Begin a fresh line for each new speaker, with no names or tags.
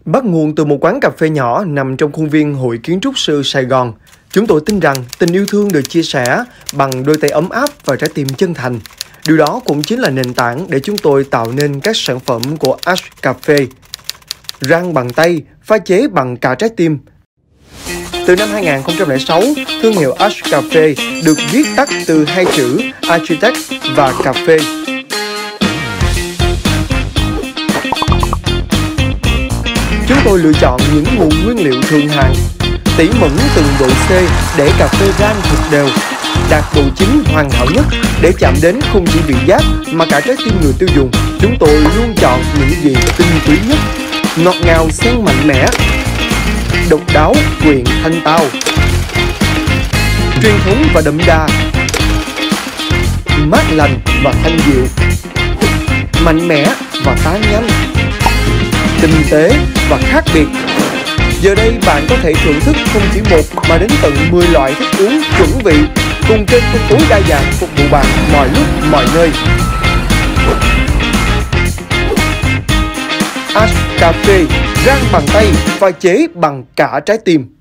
Bắt nguồn từ một quán cà phê nhỏ nằm trong khuôn viên Hội Kiến trúc sư Sài Gòn, chúng tôi tin rằng tình yêu thương được chia sẻ bằng đôi tay ấm áp và trái tim chân thành. Điều đó cũng chính là nền tảng để chúng tôi tạo nên các sản phẩm của Ash Cà phê. Rang bằng tay, pha chế bằng cả trái tim. Từ năm 2006, thương hiệu Ash Cà phê được viết tắt từ hai chữ Architect và Cà phê. Chúng tôi lựa chọn những nguồn nguyên liệu thượng hạng, tỉ mẩn từng độ C để cà phê rang thật đều, đạt độ chín hoàn hảo nhất để chạm đến không chỉ vị giác mà cả trái tim người tiêu dùng. Chúng tôi luôn chọn những gì tinh túy nhất, ngọt ngào xen mạnh mẽ, độc đáo quyện thanh tao, truyền thống và đậm đà, mát lành và thanh dịu, mạnh mẽ và tán nhanh, tinh tế và khác biệt. Giờ đây bạn có thể thưởng thức không chỉ một mà đến tận 10 loại thức uống chuẩn vị cùng kênh phân phối đa dạng phục vụ bạn mọi lúc mọi nơi. Ash Cà phê, rang bằng tay, pha chế bằng cả trái tim.